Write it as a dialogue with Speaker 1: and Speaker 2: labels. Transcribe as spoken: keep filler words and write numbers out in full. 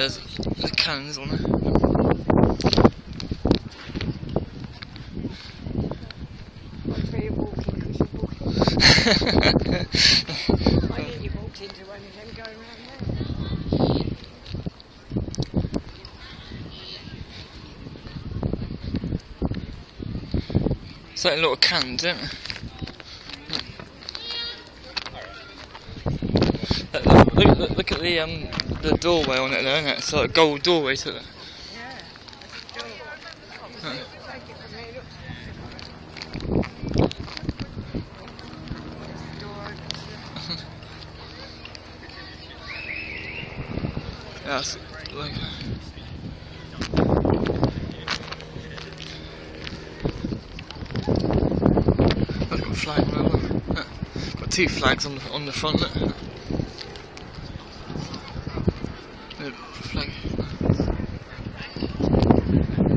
Speaker 1: there's the cannons on it.
Speaker 2: I nearly walked into one of them going round there.
Speaker 1: It's like a lot of cannons, isn't it? Look, look, look, look at the um the doorway on it there, isn't it? It's like a gold doorway to it.
Speaker 2: Yeah, that's a door.
Speaker 1: Huh.
Speaker 2: Take it from me, look.
Speaker 1: That's like. I've got a flag on it. Got two flags on the on the front. Look. The flag.